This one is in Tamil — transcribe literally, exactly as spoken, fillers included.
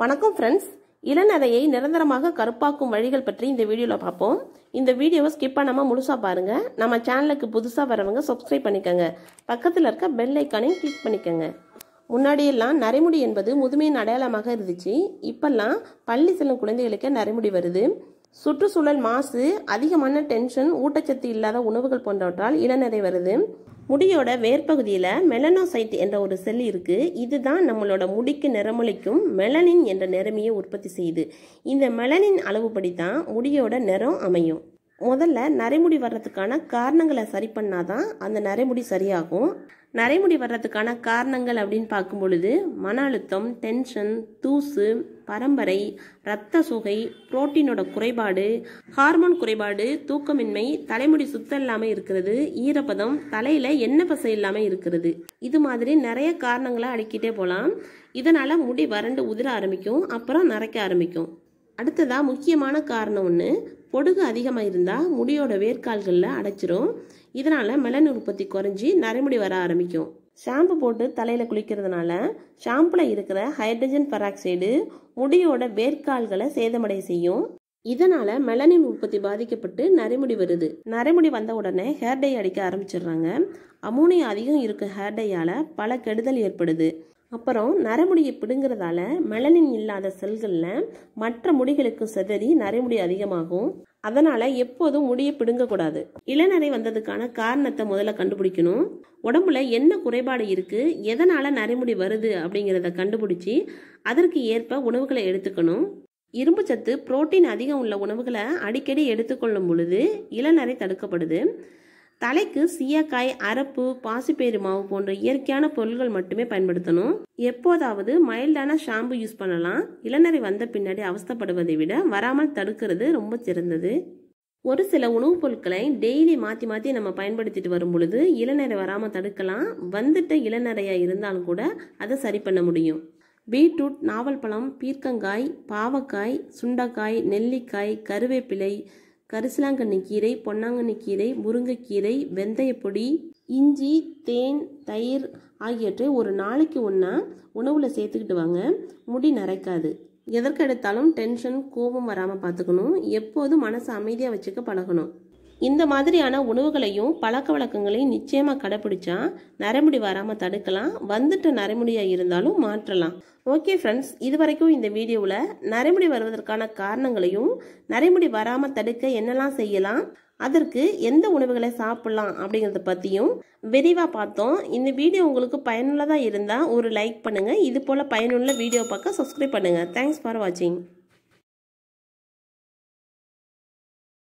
வணக்கம் ஃப்ரெண்ட்ஸ், இளநரையை நிரந்தரமாக கருப்பாக்கும் வழிகள் பற்றி இந்த வீடியோவில் பார்ப்போம். இந்த வீடியோவை ஸ்கிப் பண்ணாமல் முழுசாக பாருங்கள். நம்ம சேனலுக்கு புதுசாக வரவங்க சப்ஸ்கிரைப் பண்ணிக்கோங்க. பக்கத்தில் இருக்க பெல் ஐக்கானையும் கிளிக் பண்ணிக்கோங்க. முன்னாடியெல்லாம் நரைமுடி என்பது முதுமையின் அடையாளமாக இருந்துச்சு. இப்பெல்லாம் பள்ளி செல்லும் குழந்தைகளுக்கு நரைமுடி வருது. சுற்றுச்சூழல் மாசு, அதிகமான டென்ஷன், ஊட்டச்சத்து இல்லாத உணவுகள் போன்றவற்றால் இளநரை வருது. முடியோட வேர்பகுதியில் மெலனோசைட் என்ற ஒரு செல் இருக்கு. இதுதான் நம்மளோட முடிக்கு நிறமொழிக்கும் மெலனின் என்ற நிறமியை உற்பத்தி செய்யுது. இந்த மெலனின் அளவுப்படி தான் முடியோட நிறம் அமையும். முதல்ல நரைமுடி வர்றதுக்கான காரணங்களை சரி பண்ணாதான் அந்த நரைமுடி சரியாகும். நரைமுடி வர்றதுக்கான காரணங்கள் அப்படின்னு பார்க்கும் பொழுது மன அழுத்தம், டென்ஷன், தூசு, பரம்பரை, இரத்த சோகை, புரோட்டீனோட குறைபாடு, ஹார்மோன் குறைபாடு, தூக்கமின்மை, தலைமுடி சுத்தம் இல்லாமல் இருக்கிறது, ஈரப்பதம், தலையில எண்ணெய் பசை இல்லாமல் இருக்கிறது, இது மாதிரி நிறைய காரணங்களை அடக்கிட்டே போகலாம். இதனால முடி வறண்டு உதிர ஆரம்பிக்கும், அப்புறம் நரைக்க ஆரம்பிக்கும். அடுத்ததா முக்கியமான காரணம் ஒன்று, பொடுகு அதிகமாக இருந்தால் முடியோட வேர்க்கால்களில் அடைச்சிரும். இதனால மெலன் உற்பத்தி குறைஞ்சி நரைமுடி வர ஆரம்பிக்கும். ஷாம்பு போட்டு தலையில் குளிக்கிறதுனால ஷாம்புல இருக்கிற ஹைட்ரஜன் பெராக்சைடு முடியோட வேர்க்கால்களை சேதமடைய செய்யும். இதனால மெலனின் உற்பத்தி பாதிக்கப்பட்டு நரைமுடி வருது. நரைமுடி வந்த உடனே ஹேர் டை அடிக்க ஆரம்பிச்சிடுறாங்க. அமோனியா அதிகம் இருக்க ஹேர் டையால பல கெடுதல் ஏற்படுது. அப்புறம் நரைமுடியை பிடுங்கிறதால மெலனின் இல்லாத செல்களில் மற்ற முடிகளுக்கு சிதறி நரைமுடி அதிகமாகும். அதனால எப்போதும் முடியை பிடுங்கக்கூடாது. இளநரை வந்ததுக்கான காரணத்தை முதல்ல கண்டுபிடிக்கணும். உடம்புல என்ன குறைபாடு இருக்கு, எதனால நரைமுடி வருது அப்படிங்கிறத கண்டுபிடிச்சி அதற்கு ஏற்ப உணவுகளை எடுத்துக்கணும். இரும்பு சத்து, புரோட்டீன் அதிகம் உள்ள உணவுகளை அடிக்கடி எடுத்துக்கொள்ளும் பொழுது இளநரை தடுக்கப்படுது. தலைக்கு சீயக்காய், அரப்பு, பாசிப்பயிறு மாவு போன்ற இயற்கையான பொருட்கள் மட்டுமே பயன்படுத்தணும். எப்போதாவது மைல்டான ஷாம்பு யூஸ் பண்ணலாம். இளநரை வந்த பின்னாடி அவஸ்தப்படுவதை விட வராமல் தடுக்கிறது ரொம்ப சிறந்தது. ஒரு சில உணவுப் பொருட்களை டெய்லி மாற்றி மாற்றி நம்ம பயன்படுத்திட்டு வரும் பொழுது இளநரை வராமல் தடுக்கலாம். வந்துட்ட இளநரையா இருந்தாலும் கூட அதை சரி பண்ண முடியும். பீட்ரூட், நாவல் பழம், பீர்க்கங்காய், பாவக்காய், சுண்டைக்காய், நெல்லிக்காய், கருவேப்பிலை, கரிசலாங்கண்ணி கீரை, பொன்னாங்கண்ணி கீரை, முருங்கைக்கீரை, வெந்தயப்பொடி, இஞ்சி, தேன், தயிர் ஆகியவற்றை ஒரு நாளைக்கு ஒன்றா உணவுல சேர்த்துக்கிட்டு வாங்க. முடி நரைக்காது. எதற்கெடுத்தாலும் டென்ஷன், கோபம் வராமல் பார்த்துக்கணும். எப்போதும் மனசை அமைதியாக வச்சுக்க பழகணும். இந்த மாதிரியான உணவுகளையும் பழக்க வழக்கங்களையும் நிச்சயமாக கடைப்பிடிச்சா நரைமுடி வராமல் தடுக்கலாம். வந்துட்டு நரைமுடியாக இருந்தாலும் மாற்றலாம். ஓகே ஃப்ரெண்ட்ஸ், இது வரைக்கும் இந்த வீடியோவில் நரைமுடி வருவதற்கான காரணங்களையும் நரைமுடி வராமல் தடுக்க என்னெல்லாம் செய்யலாம், அதற்கு எந்த உணவுகளை சாப்பிடலாம் அப்படிங்கிறத பற்றியும் விரிவாக பார்த்தோம். இந்த வீடியோ உங்களுக்கு பயனுள்ளதாக இருந்தால் ஒரு லைக் பண்ணுங்கள். இது போல் பயனுள்ள வீடியோ பார்க்க சப்ஸ்கிரைப் பண்ணுங்கள். தேங்க்ஸ் ஃபார் வாட்சிங்.